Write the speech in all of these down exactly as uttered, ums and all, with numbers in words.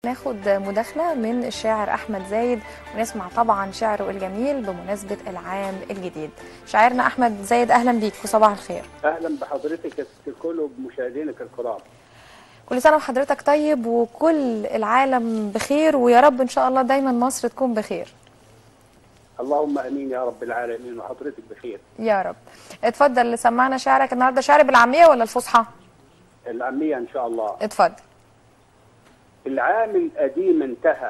ناخد مداخلة من الشاعر أحمد زايد ونسمع طبعا شعره الجميل بمناسبة العام الجديد. شاعرنا أحمد زايد أهلا بيك وصباح الخير. أهلا بحضرتك يا ست الكل وبمشاهدينك الكرام. كل سنة وحضرتك طيب وكل العالم بخير، ويا رب إن شاء الله دايما مصر تكون بخير. اللهم امين يا رب العالمين وحضرتك بخير يا رب. اتفضل سمعنا شعرك النهارده. شعر بالعامية ولا الفصحى؟ العامية ان شاء الله. اتفضل. العام القديم انتهى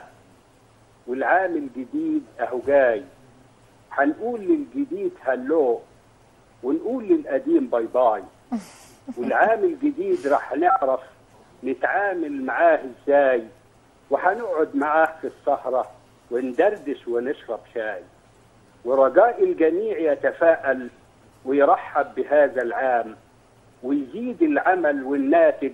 والعام الجديد اهو جاي، هنقول للجديد هلو ونقول للقديم باي باي. والعام الجديد راح نعرف نتعامل معاه ازاي، وهنقعد معاه في السهرة وندردش ونشرب شاي. ورجاء الجميع يتفاءل ويرحب بهذا العام، ويزيد العمل والناتج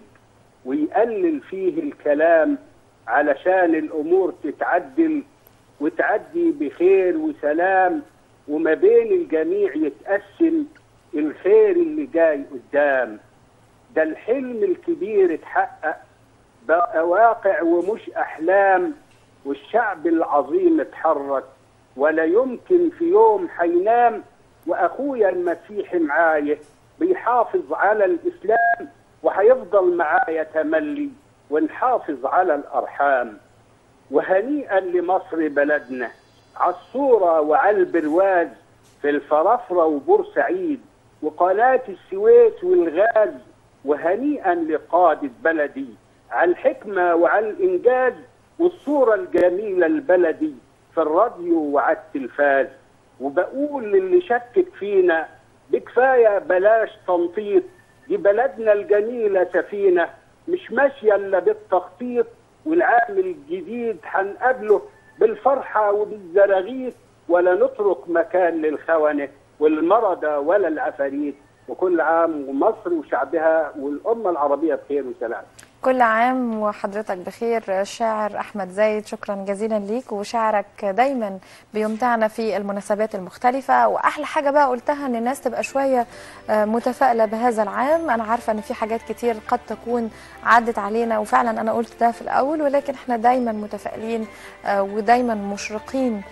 ويقلل فيه الكلام، علشان الأمور تتعدل وتعدي بخير وسلام، وما بين الجميع يتقسم الخير اللي جاي قدام. ده الحلم الكبير اتحقق بقى واقع ومش أحلام، والشعب العظيم اتحرك ولا يمكن في يوم حينام. وأخويا المسيحي معايا بيحافظ على الإسلام، وهيفضل معايا تملي ونحافظ على الأرحام. وهنيئا لمصر بلدنا عالصورة وعلى البرواز، في الفرافرة وبورسعيد وقناة السويس والغاز. وهنيئا لقادة بلدي على الحكمة وعلى الإنجاز، والصورة الجميلة البلدي في الراديو وعلى التلفاز. وبقول للي شكك فينا بكفاية بلاش تنطيط، دي بلدنا الجميلة سفينة مش ماشية إلا بالتخطيط. والعام الجديد هنقابله بالفرحة وبالزراغيث، ولا نترك مكان للخونة والمرضى ولا العفاريت. وكل عام ومصر وشعبها والأمة العربية بخير وسلام. كل عام وحضرتك بخير. الشاعر أحمد زايد شكرا جزيلا ليك، وشعرك دايما بيمتعنا في المناسبات المختلفة. وأحلى حاجة بقى قلتها أن الناس تبقى شوية متفائلة بهذا العام. أنا عارفة أن في حاجات كتير قد تكون عدت علينا، وفعلا أنا قلت ده في الأول، ولكن احنا دايما متفائلين ودايما مشرقين.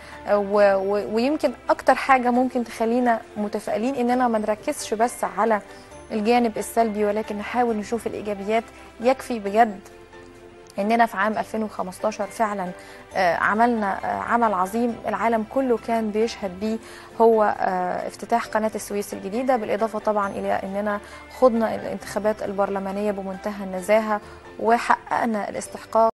ويمكن أكتر حاجة ممكن تخلينا متفائلين إننا ما نركزش بس على الجانب السلبي، ولكن نحاول نشوف الإيجابيات. يكفي بجد إننا في عام ألفين وخمستاشر فعلا عملنا عمل عظيم العالم كله كان بيشهد بيه، هو افتتاح قناة السويس الجديدة، بالإضافة طبعا إلى إننا خضنا الانتخابات البرلمانية بمنتهى النزاهة وحققنا الاستحقاق